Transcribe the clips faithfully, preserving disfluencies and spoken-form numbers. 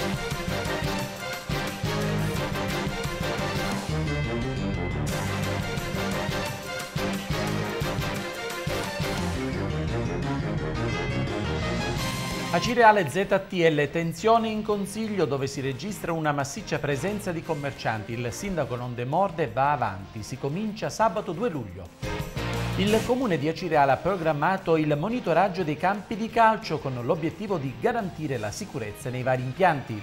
Acireale Z T L, tensione in Consiglio dove si registra una massiccia presenza di commercianti. Il sindaco non demorde e va avanti. Si comincia sabato due luglio. Il comune di Acireale ha programmato il monitoraggio dei campi di calcio con l'obiettivo di garantire la sicurezza nei vari impianti.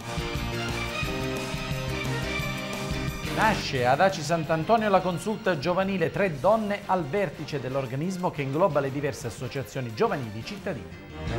Nasce ad Aci Sant'Antonio la consulta giovanile, tre donne al vertice dell'organismo che ingloba le diverse associazioni giovanili cittadine.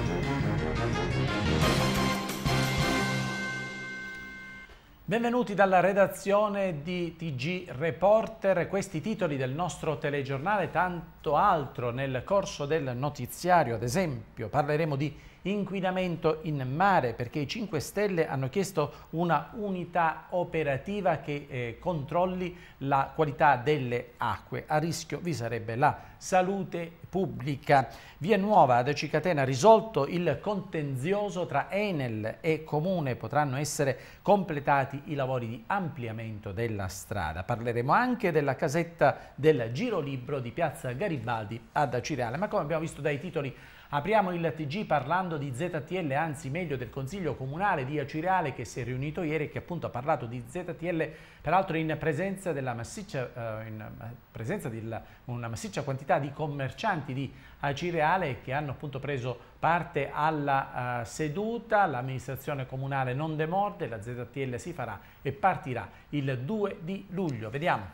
Benvenuti dalla redazione di T G Reporter, questi titoli del nostro telegiornale, tanto altro nel corso del notiziario. Ad esempio parleremo di inquinamento in mare perché i cinque Stelle hanno chiesto una unità operativa che eh, controlli la qualità delle acque. A rischio vi sarebbe la salute pubblica. Via Nuova ad Aci Catena risolto il contenzioso tra Enel e Comune, potranno essere completati i lavori di ampliamento della strada. Parleremo anche della casetta del Girolibro di Piazza Garibaldi ad Acireale, ma come abbiamo visto dai titoli apriamo il T G parlando di Z T L, anzi meglio del Consiglio Comunale di Acireale che si è riunito ieri e che appunto ha parlato di Z T L, peraltro in presenza della massiccia, eh, in presenza di una massiccia quantità di commercianti di Acireale che hanno appunto preso parte alla uh, seduta. L'amministrazione comunale non demorde, la Z T L si farà e partirà il due di luglio. Vediamo.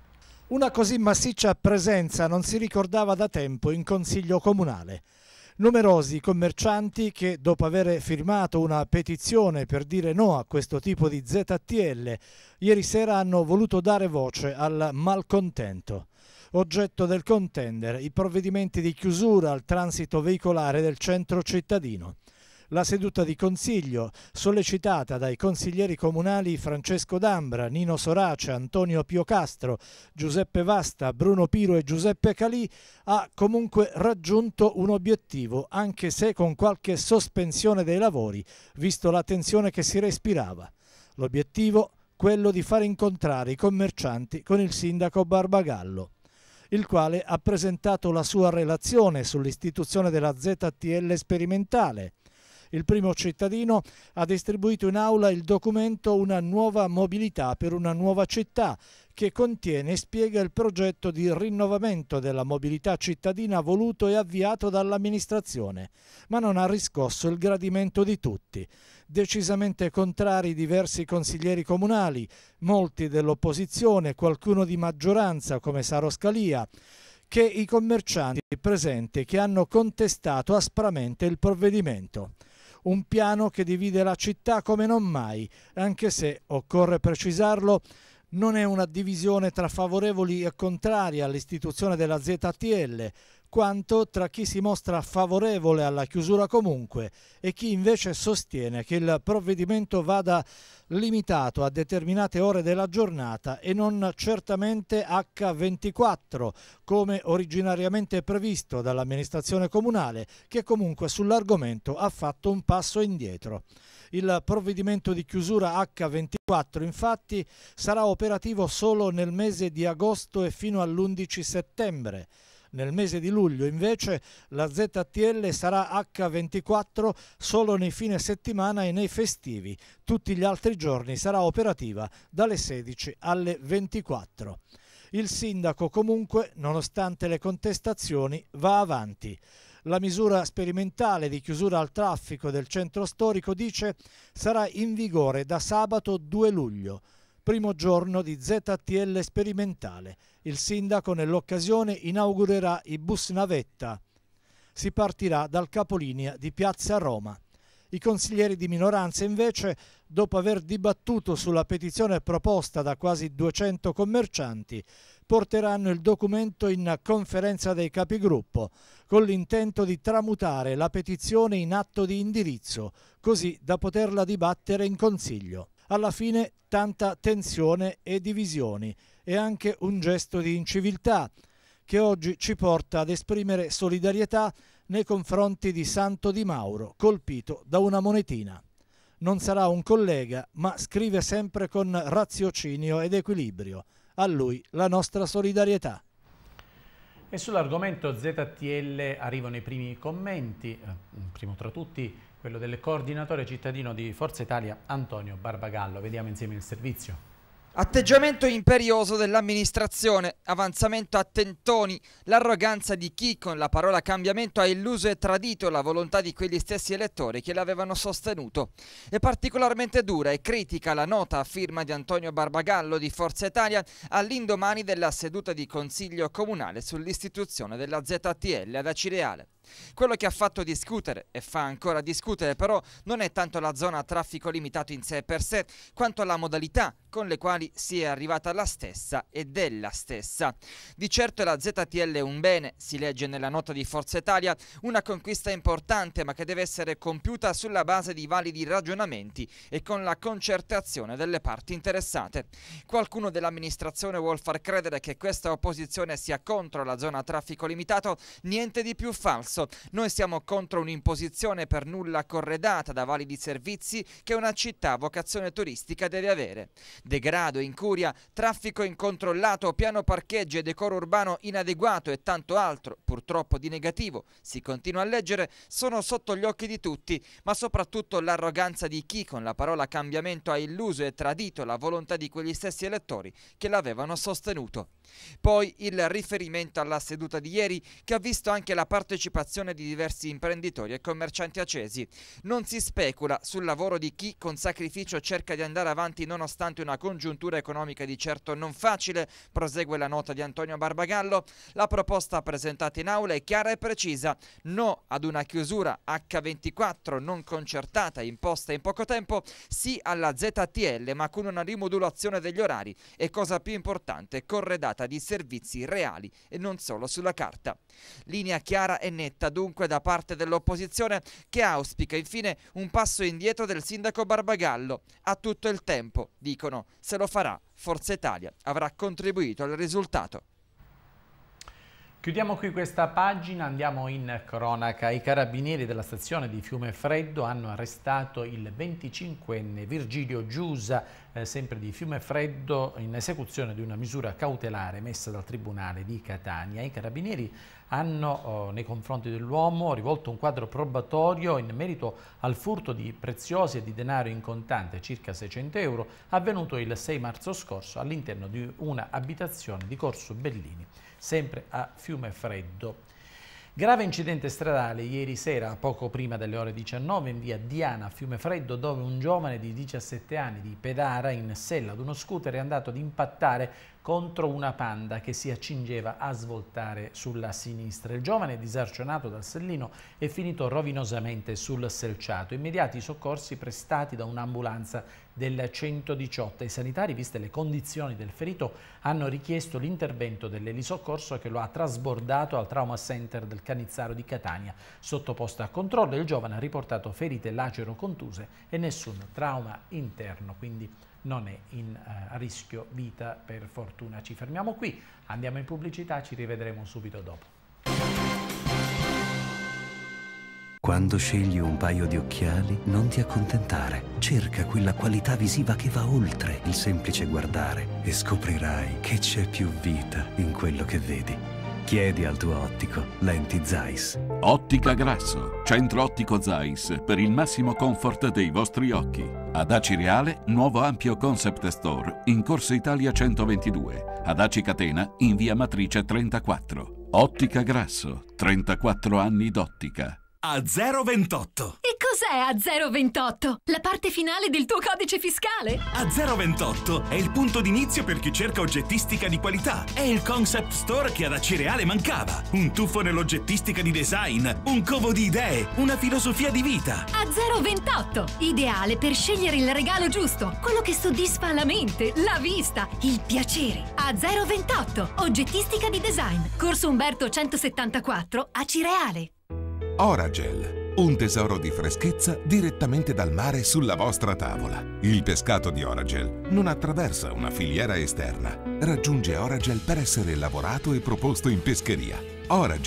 Una così massiccia presenza non si ricordava da tempo in Consiglio Comunale. Numerosi commercianti che, dopo aver firmato una petizione per dire no a questo tipo di Z T L, ieri sera hanno voluto dare voce al malcontento. Oggetto del contendere i provvedimenti di chiusura al transito veicolare del centro cittadino. La seduta di consiglio, sollecitata dai consiglieri comunali Francesco D'Ambra, Nino Sorace, Antonio Pio Castro, Giuseppe Vasta, Bruno Piro e Giuseppe Calì, ha comunque raggiunto un obiettivo, anche se con qualche sospensione dei lavori, visto la tensione che si respirava. L'obiettivo, quello di far incontrare i commercianti con il sindaco Barbagallo, il quale ha presentato la sua relazione sull'istituzione della Z T L sperimentale. Il primo cittadino ha distribuito in aula il documento Una nuova mobilità per una nuova città, che contiene e spiega il progetto di rinnovamento della mobilità cittadina voluto e avviato dall'amministrazione, ma non ha riscosso il gradimento di tutti. Decisamente contrari diversi consiglieri comunali, molti dell'opposizione, qualcuno di maggioranza come Saro Scalia, che i commercianti presenti che hanno contestato aspramente il provvedimento. Un piano che divide la città come non mai, anche se, occorre precisarlo, non è una divisione tra favorevoli e contrari all'istituzione della Z T L, quanto tra chi si mostra favorevole alla chiusura comunque e chi invece sostiene che il provvedimento vada limitato a determinate ore della giornata e non certamente acca ventiquattro, come originariamente previsto dall'amministrazione comunale, che comunque sull'argomento ha fatto un passo indietro. Il provvedimento di chiusura acca ventiquattro infatti sarà operativo solo nel mese di agosto e fino all'undici settembre. Nel mese di luglio invece la Z T L sarà acca ventiquattro solo nei fine settimana e nei festivi. Tutti gli altri giorni sarà operativa dalle sedici alle ventiquattro. Il sindaco comunque, nonostante le contestazioni, va avanti. La misura sperimentale di chiusura al traffico del centro storico, dice, sarà in vigore da sabato due luglio. Primo giorno di Z T L sperimentale. Il sindaco nell'occasione inaugurerà i bus navetta. Si partirà dal capolinea di Piazza Roma. I consiglieri di minoranza invece, dopo aver dibattuto sulla petizione proposta da quasi duecento commercianti, porteranno il documento in conferenza dei capigruppo con l'intento di tramutare la petizione in atto di indirizzo, così da poterla dibattere in consiglio. Alla fine tanta tensione e divisioni e anche un gesto di inciviltà che oggi ci porta ad esprimere solidarietà nei confronti di Santo Di Mauro, colpito da una monetina. Non sarà un collega, ma scrive sempre con raziocinio ed equilibrio. A lui la nostra solidarietà. E sull'argomento Z T L arrivano i primi commenti, primo tra tutti quello del coordinatore cittadino di Forza Italia Antonio Barbagallo. Vediamo insieme il servizio. Atteggiamento imperioso dell'amministrazione, avanzamento a tentoni, l'arroganza di chi con la parola cambiamento ha illuso e tradito la volontà di quegli stessi elettori che l'avevano sostenuto. È particolarmente dura e critica la nota a firma di Antonio Barbagallo di Forza Italia all'indomani della seduta di Consiglio Comunale sull'istituzione della Z T L ad Acireale. Quello che ha fatto discutere e fa ancora discutere però non è tanto la zona a traffico limitato in sé per sé, quanto la modalità con le quali si è arrivata alla stessa e della stessa. Di certo la Z T L è un bene, si legge nella nota di Forza Italia, una conquista importante ma che deve essere compiuta sulla base di validi ragionamenti e con la concertazione delle parti interessate. Qualcuno dell'amministrazione vuol far credere che questa opposizione sia contro la zona a traffico limitato, niente di più falso. Noi siamo contro un'imposizione per nulla corredata da validi servizi che una città a vocazione turistica deve avere. Degrado, incuria, traffico incontrollato, piano parcheggi e decoro urbano inadeguato e tanto altro, purtroppo di negativo, si continua a leggere, sono sotto gli occhi di tutti, ma soprattutto l'arroganza di chi con la parola cambiamento ha illuso e tradito la volontà di quegli stessi elettori che l'avevano sostenuto. Poi il riferimento alla seduta di ieri che ha visto anche la partecipazione di diversi imprenditori e commercianti accesi. Non si specula sul lavoro di chi con sacrificio cerca di andare avanti nonostante una congiuntura economica di certo non facile, prosegue la nota di Antonio Barbagallo. La proposta presentata in aula è chiara e precisa: no ad una chiusura acca ventiquattro non concertata imposta in poco tempo, sì alla Z T L ma con una rimodulazione degli orari e, cosa più importante, corredata di servizi reali e non solo sulla carta. Linea chiara e netta dunque da parte dell'opposizione, che auspica infine un passo indietro del sindaco Barbagallo. Ha tutto il tempo, dicono, se lo farà Forza Italia avrà contribuito al risultato. Chiudiamo qui questa pagina, andiamo in cronaca. I carabinieri della stazione di Fiumefreddo hanno arrestato il venticinquenne Virgilio Giusa, eh, sempre di Fiumefreddo, in esecuzione di una misura cautelare messa dal Tribunale di Catania. I carabinieri hanno oh, nei confronti dell'uomo rivolto un quadro probatorio in merito al furto di preziosi e di denaro in contante, circa seicento euro, avvenuto il sei marzo scorso all'interno di una abitazione di Corso Bellini, sempre a Fiumefreddo. Grave incidente stradale ieri sera, poco prima delle ore diciannove, in via Diana a Fiumefreddo, dove un giovane di diciassette anni di Pedara, in sella ad uno scooter, è andato ad impattare contro una Panda che si accingeva a svoltare sulla sinistra. Il giovane, disarcionato dal sellino, è finito rovinosamente sul selciato. Immediati soccorsi prestati da un'ambulanza del centodiciotto. I sanitari, viste le condizioni del ferito, hanno richiesto l'intervento dell'elisoccorso che lo ha trasbordato al Trauma Center del Canizzaro di Catania. Sottoposto a controllo, il giovane ha riportato ferite lacero-contuse e nessun trauma interno, quindi non è in uh, a rischio vita, per fortuna. Ci fermiamo qui, andiamo in pubblicità, ci rivedremo subito dopo. Quando scegli un paio di occhiali, non ti accontentare. Cerca quella qualità visiva che va oltre il semplice guardare e scoprirai che c'è più vita in quello che vedi. Chiedi al tuo ottico lenti Zeiss. Ottica Grasso, centro ottico Zeiss per il massimo comfort dei vostri occhi. Ad Acireale, nuovo ampio concept store in Corso Italia centoventidue. Ad Aci Catena, in via Matrice trentaquattro. Ottica Grasso, trentaquattro anni d'ottica. A zero ventotto. E cos'è A zero ventotto? La parte finale del tuo codice fiscale? A zero ventotto è il punto d'inizio per chi cerca oggettistica di qualità. È il concept store che ad Acireale mancava. Un tuffo nell'oggettistica di design, un covo di idee, una filosofia di vita. A zero ventotto, ideale per scegliere il regalo giusto, quello che soddisfa la mente, la vista, il piacere. A zero ventotto, oggettistica di design. Corso Umberto centosettantaquattro, Acireale. Oragel, un tesoro di freschezza direttamente dal mare sulla vostra tavola. Il pescato di Oragel non attraversa una filiera esterna. Raggiunge Oragel per essere lavorato e proposto in pescheria. Oragel,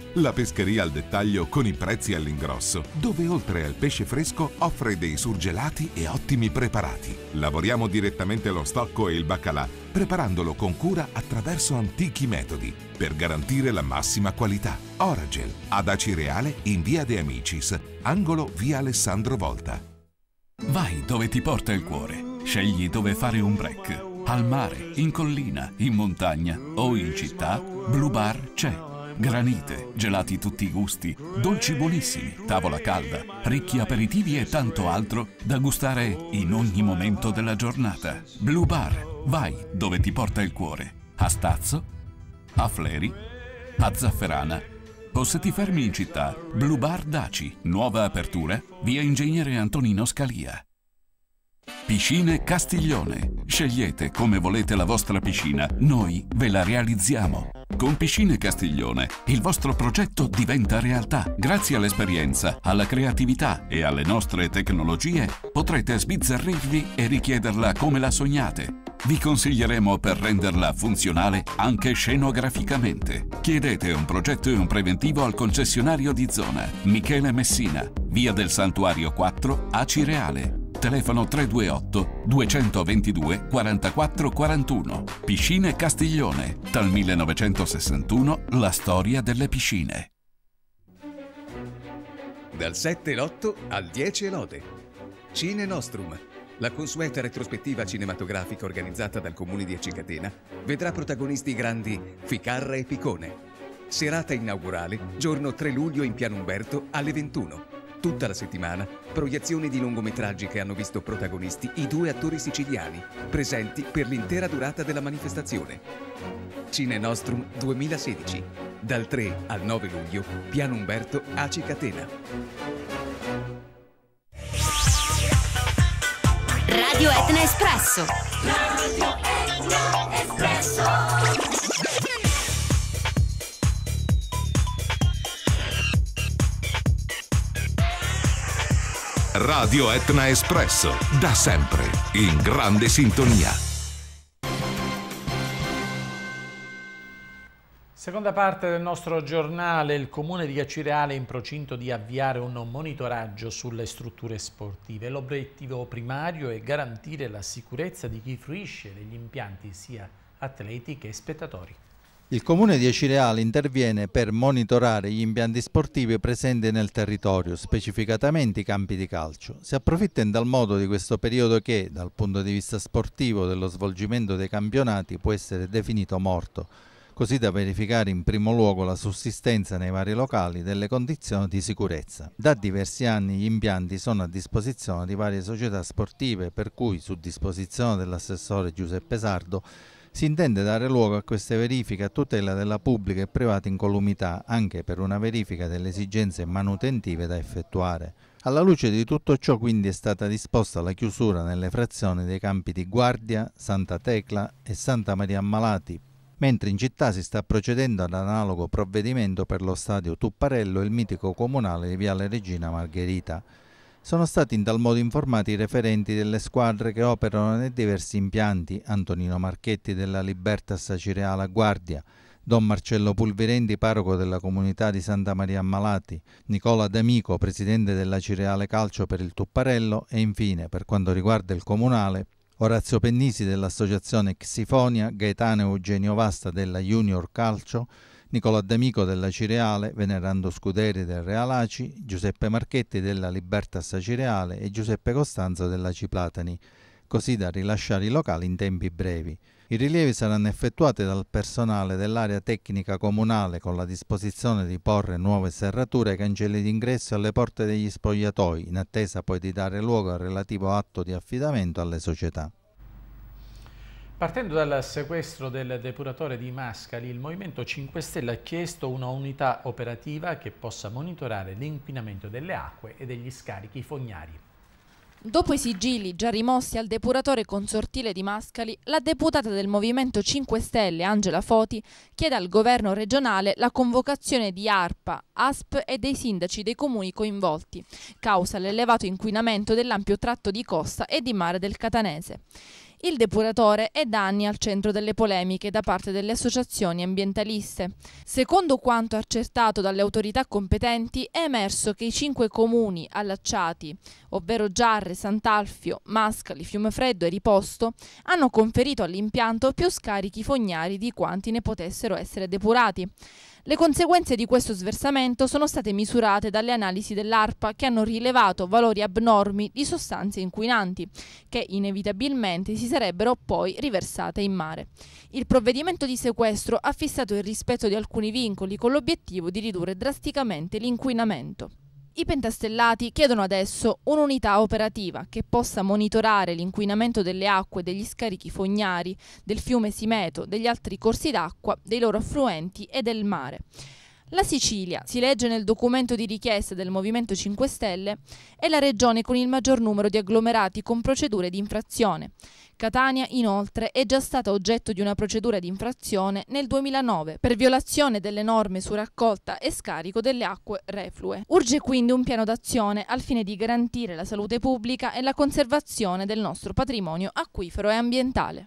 La pescheria al dettaglio con i prezzi all'ingrosso, dove oltre al pesce fresco offre dei surgelati e ottimi preparati. Lavoriamo direttamente lo stocco e il baccalà, preparandolo con cura attraverso antichi metodi, per garantire la massima qualità. Oragel, ad Acireale in via De Amicis, angolo via Alessandro Volta. Vai dove ti porta il cuore. Scegli dove fare un break. Al mare, in collina, in montagna o in città, Blue Bar c'è. Granite, gelati tutti i gusti, dolci buonissimi, tavola calda, ricchi aperitivi e tanto altro da gustare in ogni momento della giornata. Blue Bar, vai dove ti porta il cuore. A Stazzo, a Fleri, a Zafferana o se ti fermi in città, Blue Bar Daci, nuova apertura, via Ingegnere Antonino Scalia. Piscine Castiglione. Scegliete come volete la vostra piscina, noi ve la realizziamo. Con Piscine Castiglione il vostro progetto diventa realtà. Grazie all'esperienza, alla creatività e alle nostre tecnologie potrete sbizzarrirvi e richiederla come la sognate. Vi consiglieremo per renderla funzionale anche scenograficamente. Chiedete un progetto e un preventivo al concessionario di zona Michele Messina, via del Santuario quattro, Acireale. Telefono tre due otto due due due quarantaquattro quarantuno. Piscine Castiglione, dal millenovecentosessantuno la storia delle piscine. Dal sette l'otto al dieci lode. Cine Nostrum, la consueta retrospettiva cinematografica organizzata dal Comune di Acicatena, vedrà protagonisti grandi Ficarra e Picone. Serata inaugurale, giorno tre luglio in Piano Umberto alle ventuno. Tutta la settimana, proiezioni di lungometraggi che hanno visto protagonisti i due attori siciliani, presenti per l'intera durata della manifestazione. Cine Nostrum duemilasedici, dal tre al nove luglio, Piano Umberto, Acicatena. Radio Etna Espresso. Radio Etna Espresso. Radio Etna Espresso, da sempre in grande sintonia. Seconda parte del nostro giornale, il Comune di Acireale è in procinto di avviare un monitoraggio sulle strutture sportive. L'obiettivo primario è garantire la sicurezza di chi fruisce degli impianti, sia atleti che spettatori. Il Comune di Acireale interviene per monitorare gli impianti sportivi presenti nel territorio, specificatamente i campi di calcio. Si approfitta in tal modo di questo periodo che, dal punto di vista sportivo dello svolgimento dei campionati, può essere definito morto, così da verificare in primo luogo la sussistenza nei vari locali delle condizioni di sicurezza. Da diversi anni gli impianti sono a disposizione di varie società sportive, per cui, su disposizione dell'assessore Giuseppe Sardo, si intende dare luogo a queste verifiche a tutela della pubblica e privata incolumità, anche per una verifica delle esigenze manutentive da effettuare. Alla luce di tutto ciò quindi è stata disposta la chiusura nelle frazioni dei campi di Guardia, Santa Tecla e Santa Maria Ammalati, mentre in città si sta procedendo ad analogo provvedimento per lo stadio Tupparello e il mitico comunale di Viale Regina Margherita. Sono stati in tal modo informati i referenti delle squadre che operano nei diversi impianti: Antonino Marchetti della Libertas Acireale a Guardia, Don Marcello Pulvirenti, parroco della comunità di Santa Maria Ammalati, Nicola D'Amico, presidente dell'Acireale Calcio per il Tupparello e infine, per quanto riguarda il comunale, Orazio Pennisi dell'associazione Xifonia, Gaetano Eugenio Vasta della Junior Calcio, Nicola D'Amico della Cireale, Venerando Scuderi del Realaci, Giuseppe Marchetti della Libertas Acireale e Giuseppe Costanzo della Ciplatani, così da rilasciare i locali in tempi brevi. I rilievi saranno effettuati dal personale dell'area tecnica comunale con la disposizione di porre nuove serrature ai cancelli d'ingresso e alle porte degli spogliatoi, in attesa poi di dare luogo al relativo atto di affidamento alle società. Partendo dal sequestro del depuratore di Mascali, il Movimento cinque Stelle ha chiesto una unità operativa che possa monitorare l'inquinamento delle acque e degli scarichi fognari. Dopo i sigilli già rimossi al depuratore consortile di Mascali, la deputata del Movimento cinque Stelle, Angela Foti, chiede al governo regionale la convocazione di ARPA, A S P e dei sindaci dei comuni coinvolti, causa l'elevato inquinamento dell'ampio tratto di costa e di mare del Catanese. Il depuratore è da anni al centro delle polemiche da parte delle associazioni ambientaliste. Secondo quanto accertato dalle autorità competenti, è emerso che i cinque comuni allacciati, ovvero Giarre, Sant'Alfio, Mascali, Fiumefreddo e Riposto, hanno conferito all'impianto più scarichi fognari di quanti ne potessero essere depurati. Le conseguenze di questo sversamento sono state misurate dalle analisi dell'ARPA, che hanno rilevato valori abnormi di sostanze inquinanti, che inevitabilmente si sarebbero poi riversate in mare. Il provvedimento di sequestro ha fissato il rispetto di alcuni vincoli con l'obiettivo di ridurre drasticamente l'inquinamento. I pentastellati chiedono adesso un'unità operativa che possa monitorare l'inquinamento delle acque degli scarichi fognari, del fiume Simeto, degli altri corsi d'acqua, dei loro affluenti e del mare. La Sicilia, si legge nel documento di richiesta del Movimento cinque Stelle, è la regione con il maggior numero di agglomerati con procedure di infrazione. Catania, inoltre, è già stata oggetto di una procedura di infrazione nel duemilanove per violazione delle norme su raccolta e scarico delle acque reflue. Urge quindi un piano d'azione al fine di garantire la salute pubblica e la conservazione del nostro patrimonio acquifero e ambientale.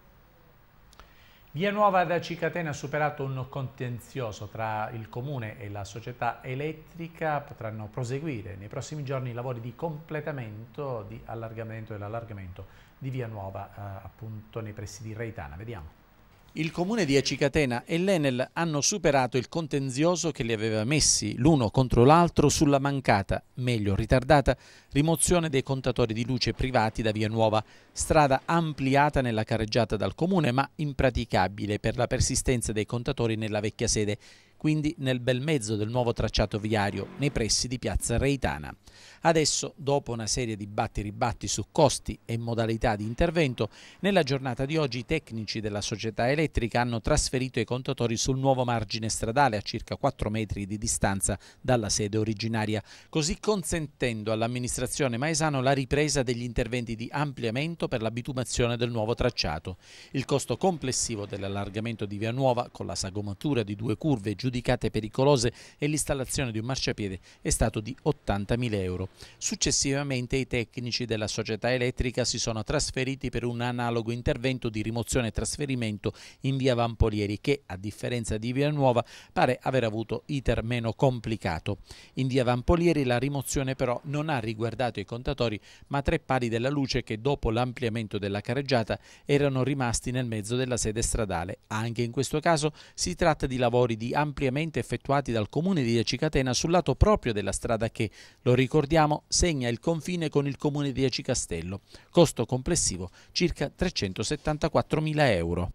Via Nuova da Cicatena ha superato un contenzioso tra il Comune e la società elettrica. Potranno proseguire nei prossimi giorni i lavori di completamento, di allargamento e l'allargamento di Via Nuova, eh, appunto nei pressi di Reitana. Vediamo. Il Comune di Acicatena e l'Enel hanno superato il contenzioso che li aveva messi l'uno contro l'altro sulla mancata, meglio ritardata, rimozione dei contatori di luce privati da Via Nuova, strada ampliata nella carreggiata dal Comune ma impraticabile per la persistenza dei contatori nella vecchia sede, quindi nel bel mezzo del nuovo tracciato viario nei pressi di piazza Reitana. Adesso, dopo una serie di batti-ribatti su costi e modalità di intervento, nella giornata di oggi i tecnici della società elettrica hanno trasferito i contatori sul nuovo margine stradale a circa quattro metri di distanza dalla sede originaria, così consentendo all'amministrazione Maesano la ripresa degli interventi di ampliamento per la bitumazione del nuovo tracciato. Il costo complessivo dell'allargamento di Via Nuova, con la sagomatura di due curve giudicate pericolose e l'installazione di un marciapiede, è stato di ottantamila euro. Successivamente i tecnici della società elettrica si sono trasferiti per un analogo intervento di rimozione e trasferimento in via Vampolieri che, a differenza di Via Nuova, pare aver avuto iter meno complicato. In via Vampolieri la rimozione però non ha riguardato i contatori ma tre pali della luce che dopo l'ampliamento della carreggiata erano rimasti nel mezzo della sede stradale. Anche in questo caso si tratta di lavori di ampliamento effettuati dal Comune di Acicatena sul lato proprio della strada che, lo ricordiamo, segna il confine con il Comune di Acicastello. Costo complessivo circa trecentosettantaquattromila euro.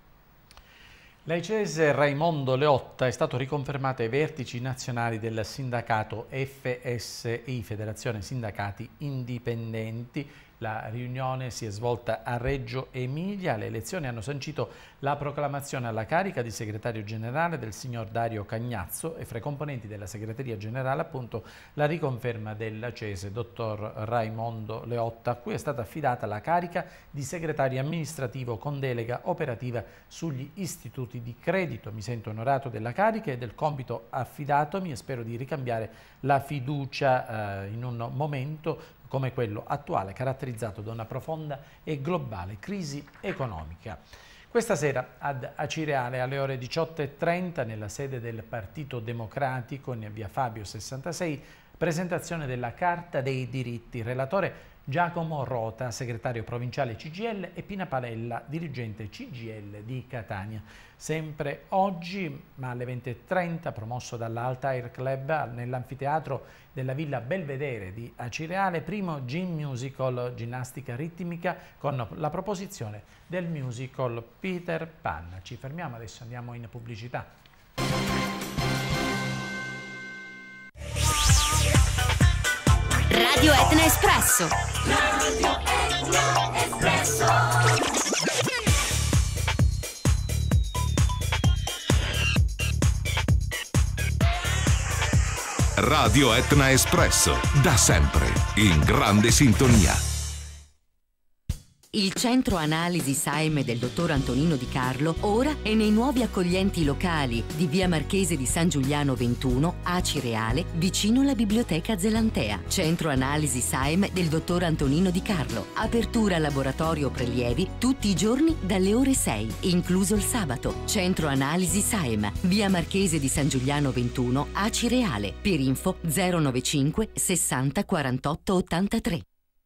L'aicese Raimondo Leotta è stato riconfermato ai vertici nazionali del sindacato F S I, Federazione Sindacati Indipendenti. La riunione si è svolta a Reggio Emilia. Le elezioni hanno sancito la proclamazione alla carica di segretario generale del signor Dario Cagnazzo e fra i componenti della segreteria generale appunto la riconferma dell'acese dottor Raimondo Leotta, a cui è stata affidata la carica di segretario amministrativo con delega operativa sugli istituti di credito. Mi sento onorato della carica e del compito affidatomi e spero di ricambiare la fiducia eh, in un momento come quello attuale, caratterizzato da una profonda e globale crisi economica. Questa sera ad Acireale alle ore diciotto e trenta nella sede del Partito Democratico in via Fabio sessantasei, presentazione della Carta dei diritti. Relatore Giacomo Rota, segretario provinciale C G I L, e Pina Palella, dirigente C G I L di Catania. Sempre oggi, ma alle venti e trenta, promosso dall'Altair Club nell'anfiteatro della Villa Belvedere di Acireale, primo Gym Musical, ginnastica ritmica, con la proposizione del musical Peter Pan. Ci fermiamo adesso, andiamo in pubblicità. Radio Etna Espresso. Radio Etna Espresso. Radio Etna Espresso, da sempre in grande sintonia. Il centro analisi S A E M del dottor Antonino Di Carlo ora è nei nuovi accoglienti locali di via Marchese di San Giuliano ventuno, Acireale, vicino alla biblioteca Zelantea. Centro analisi S A E M del dottor Antonino Di Carlo. Apertura laboratorio prelievi tutti i giorni dalle ore sei, incluso il sabato. Centro analisi S A E M, via Marchese di San Giuliano ventuno, Acireale. Per info zero novantacinque sessanta quarantotto ottantatré.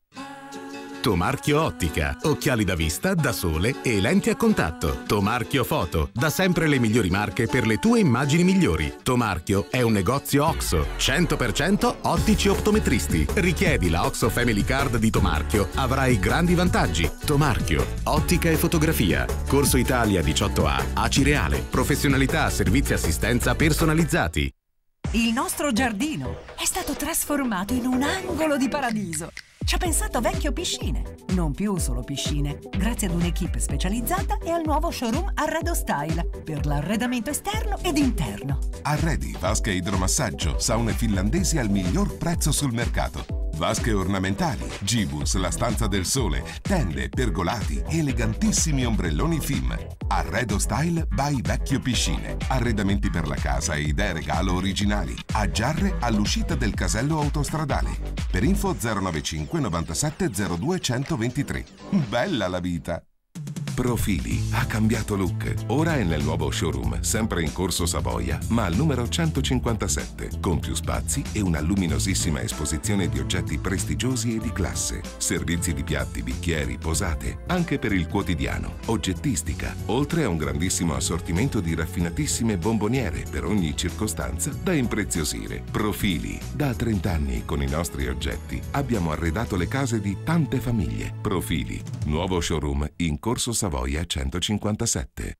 Tomarchio Ottica, occhiali da vista, da sole e lenti a contatto. Tomarchio Foto, da sempre le migliori marche per le tue immagini migliori. Tomarchio è un negozio OXO, cento per cento ottici optometristi. Richiedi la OXO Family Card di Tomarchio, avrai grandi vantaggi. Tomarchio, ottica e fotografia. Corso Italia diciotto A, Acireale. Professionalità, servizi e assistenza personalizzati. Il nostro giardino è stato trasformato in un angolo di paradiso. Ci ha pensato Vecchio Piscine. Non più solo piscine, grazie ad un'equipe specializzata e al nuovo showroom Arredo Style per l'arredamento esterno ed interno. Arredi, vasche e idromassaggio, saune finlandesi al miglior prezzo sul mercato. Vasche ornamentali, Gibus, la stanza del sole, tende, pergolati, elegantissimi ombrelloni F I M. Arredo Style by Vecchio Piscine. Arredamenti per la casa e idee regalo originali. A Giarre all'uscita del casello autostradale. Per info zero novantacinque novantasette zero due centoventitré. Bella la vita! Profili ha cambiato look. Ora è nel nuovo showroom, sempre in Corso Savoia, ma al numero centocinquantasette, con più spazi e una luminosissima esposizione di oggetti prestigiosi e di classe. Servizi di piatti, bicchieri, posate, anche per il quotidiano. Oggettistica, oltre a un grandissimo assortimento di raffinatissime bomboniere per ogni circostanza da impreziosire. Profili, da trenta anni con i nostri oggetti abbiamo arredato le case di tante famiglie. Profili, nuovo showroom in Corso Savoia centocinquantasette.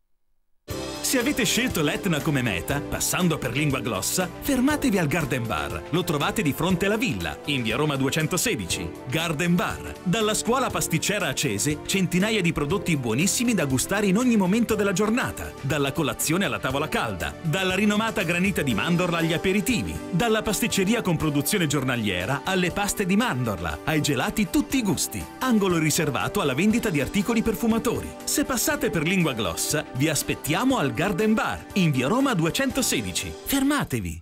Se avete scelto l'Etna come meta, passando per Lingua Glossa, fermatevi al Garden Bar. Lo trovate di fronte alla villa, in via Roma duecentosedici. Garden Bar. Dalla scuola pasticcera Acese, centinaia di prodotti buonissimi da gustare in ogni momento della giornata. Dalla colazione alla tavola calda. Dalla rinomata granita di mandorla agli aperitivi. Dalla pasticceria con produzione giornaliera alle paste di mandorla, ai gelati tutti i gusti. Angolo riservato alla vendita di articoli perfumatori. Se passate per Lingua Glossa, vi aspettiamo al Garden Bar, in via Roma duecentosedici. Fermatevi!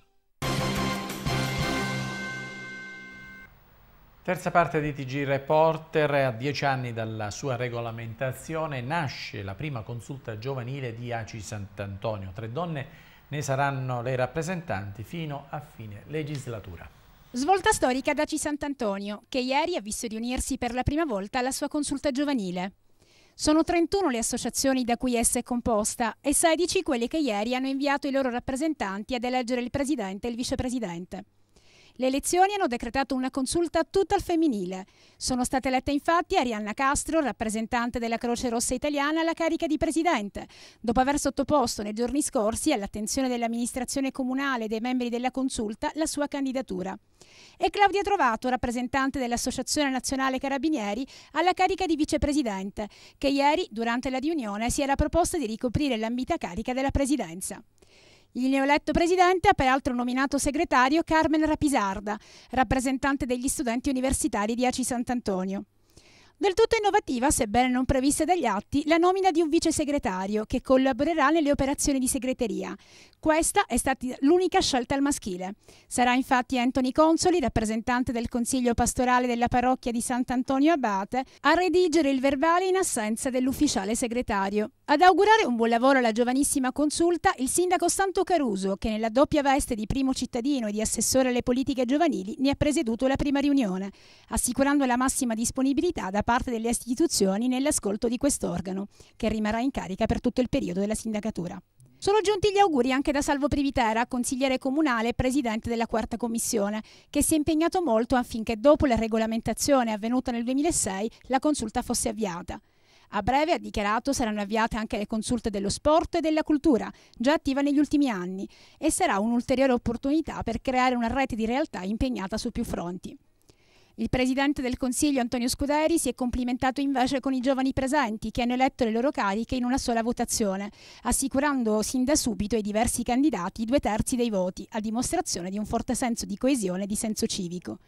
Terza parte di T G Reporter. A dieci anni dalla sua regolamentazione nasce la prima consulta giovanile di A C I Sant'Antonio. Tre donne ne saranno le rappresentanti fino a fine legislatura. Svolta storica ad A C I Sant'Antonio, che ieri ha visto riunirsi per la prima volta alla sua consulta giovanile. Sono trentuno le associazioni da cui essa è composta e sedici quelle che ieri hanno inviato i loro rappresentanti ad eleggere il presidente e il vicepresidente. Le elezioni hanno decretato una consulta tutta al femminile. Sono state elette infatti Arianna Castro, rappresentante della Croce Rossa Italiana, alla carica di presidente, dopo aver sottoposto nei giorni scorsi all'attenzione dell'amministrazione comunale e dei membri della consulta la sua candidatura. E Claudia Trovato, rappresentante dell'Associazione Nazionale Carabinieri, alla carica di vicepresidente, che ieri, durante la riunione, si era proposta di ricoprire l'ambita carica della presidenza. Il neoeletto presidente ha peraltro nominato segretario Carmen Rapisarda, rappresentante degli studenti universitari di A C I Sant'Antonio. Del tutto innovativa, sebbene non prevista dagli atti, la nomina di un vice segretario che collaborerà nelle operazioni di segreteria. Questa è stata l'unica scelta al maschile. Sarà infatti Anthony Consoli, rappresentante del Consiglio pastorale della parrocchia di Sant'Antonio Abate, a redigere il verbale in assenza dell'ufficiale segretario. Ad augurare un buon lavoro alla giovanissima consulta il sindaco Santo Caruso, che nella doppia veste di primo cittadino e di assessore alle politiche giovanili ne ha presieduto la prima riunione, assicurando la massima disponibilità da parte delle istituzioni nell'ascolto di quest'organo, che rimarrà in carica per tutto il periodo della sindacatura. Sono giunti gli auguri anche da Salvo Privitera, consigliere comunale e presidente della quarta commissione, che si è impegnato molto affinché dopo la regolamentazione avvenuta nel duemilasei la consulta fosse avviata. A breve, ha dichiarato, saranno avviate anche le consulte dello sport e della cultura, già attiva negli ultimi anni, e sarà un'ulteriore opportunità per creare una rete di realtà impegnata su più fronti. Il presidente del Consiglio Antonio Scuderi si è complimentato invece con i giovani presenti che hanno eletto le loro cariche in una sola votazione, assicurando sin da subito ai diversi candidati i due terzi dei voti, a dimostrazione di un forte senso di coesione e di senso civico.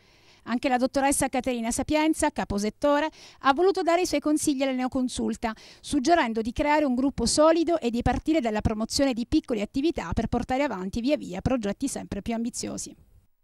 Anche la dottoressa Caterina Sapienza, caposettore, ha voluto dare i suoi consigli alla neoconsulta, suggerendo di creare un gruppo solido e di partire dalla promozione di piccole attività per portare avanti via via progetti sempre più ambiziosi.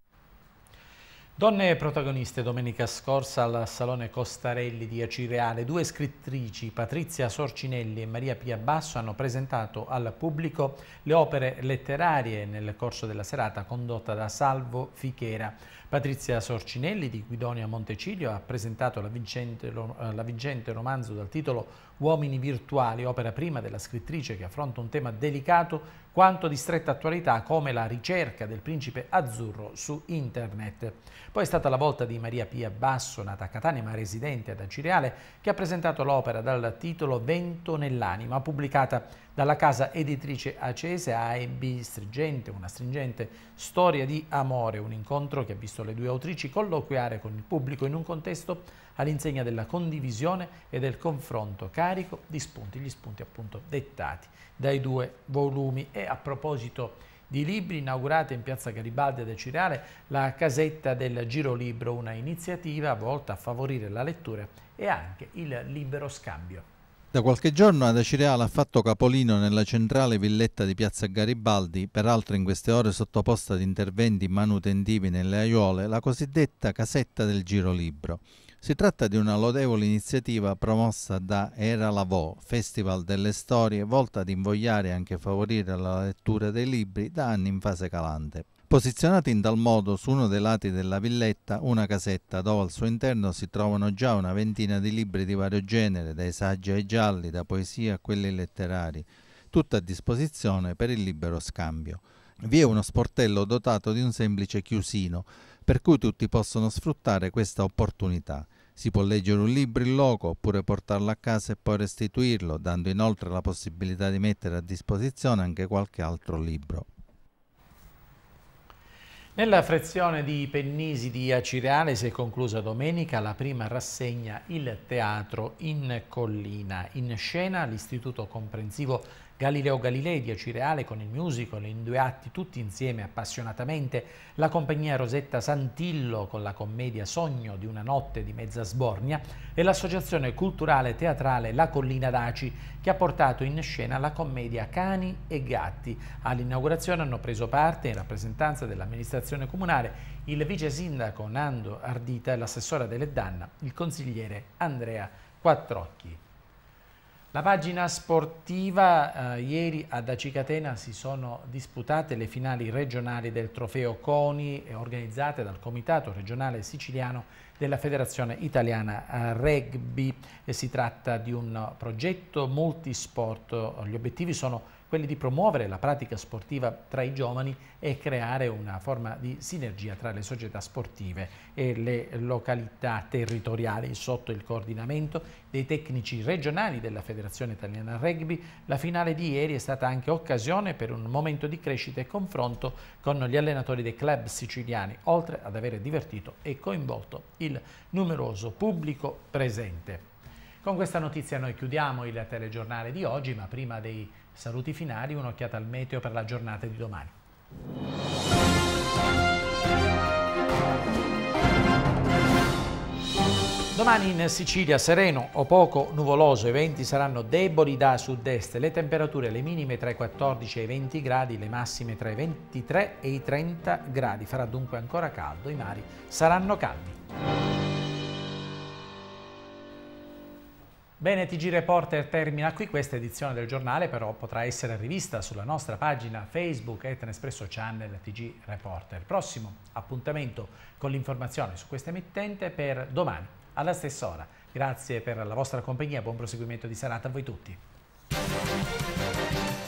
Donne protagoniste domenica scorsa al Salone Costarelli di Acireale. Due scrittrici, Patrizia Sorcinelli e Maria Pia Basso, hanno presentato al pubblico le opere letterarie nel corso della serata condotta da Salvo Fichera. Patrizia Sorcinelli di Guidonia Montecilio ha presentato la vincente, la vincente romanzo dal titolo Uomini virtuali, opera prima della scrittrice che affronta un tema delicato quanto di stretta attualità come la ricerca del principe azzurro su internet. Poi è stata la volta di Maria Pia Basso, nata a Catania ma residente ad Acireale, che ha presentato l'opera dal titolo Vento nell'anima, pubblicata dalla casa editrice Acese A e B Stringente, una stringente storia di amore, un incontro che ha visto le due autrici colloquiare con il pubblico in un contesto all'insegna della condivisione e del confronto, carico di spunti, gli spunti appunto dettati dai due volumi. E a proposito di libri, inaugurata in piazza Garibaldi ad Acireale la casetta del Girolibro, una iniziativa volta a favorire la lettura e anche il libero scambio. Da qualche giorno ad Acireale ha fatto capolino nella centrale villetta di piazza Garibaldi, peraltro in queste ore sottoposta ad interventi manutentivi nelle aiuole, la cosiddetta casetta del Girolibro. Si tratta di una lodevole iniziativa promossa da Era Lavò, Festival delle Storie, volta ad invogliare e anche favorire la lettura dei libri da anni in fase calante. Posizionata in tal modo su uno dei lati della villetta una casetta dove al suo interno si trovano già una ventina di libri di vario genere, dai saggi ai gialli, da poesia a quelli letterari, tutto a disposizione per il libero scambio. Vi è uno sportello dotato di un semplice chiusino, per cui tutti possono sfruttare questa opportunità. Si può leggere un libro in loco oppure portarlo a casa e poi restituirlo, dando inoltre la possibilità di mettere a disposizione anche qualche altro libro. Nella frazione di Pennisi di Acireale si è conclusa domenica la prima rassegna Il Teatro in Collina. In scena l'Istituto Comprensivo Galileo Galilei di Acireale con il musical in due atti tutti insieme appassionatamente, la compagnia Rosetta Santillo con la commedia Sogno di una notte di mezza sbornia e l'associazione culturale teatrale La Collina d'Aci che ha portato in scena la commedia Cani e Gatti. All'inaugurazione hanno preso parte in rappresentanza dell'amministrazione comunale il vice sindaco Nando Ardita e l'assessore delle Danna, il consigliere Andrea Quattrocchi. La pagina sportiva, eh, ieri ad Aci Catena si sono disputate le finali regionali del trofeo CONI organizzate dal Comitato regionale siciliano della Federazione Italiana Rugby. E si tratta di un progetto multisport. Gli obiettivi sono quelli di promuovere la pratica sportiva tra i giovani e creare una forma di sinergia tra le società sportive e le località territoriali. Sotto il coordinamento dei tecnici regionali della Federazione Italiana Rugby, la finale di ieri è stata anche occasione per un momento di crescita e confronto con gli allenatori dei club siciliani, oltre ad avere divertito e coinvolto il numeroso pubblico presente. Con questa notizia noi chiudiamo il telegiornale di oggi, ma prima dei saluti finali un'occhiata al meteo per la giornata di domani. Domani in Sicilia sereno o poco nuvoloso, i venti saranno deboli da sud-est, le temperature le minime tra i quattordici e i venti gradi, le massime tra i ventitré e i trenta gradi. Farà dunque ancora caldo, i mari saranno calmi. Bene, T G Reporter termina qui questa edizione del giornale, però potrà essere rivista sulla nostra pagina Facebook et Nespresso Channel T G Reporter. Prossimo appuntamento con l'informazione su questa emittente per domani alla stessa ora. Grazie per la vostra compagnia, buon proseguimento di serata a voi tutti.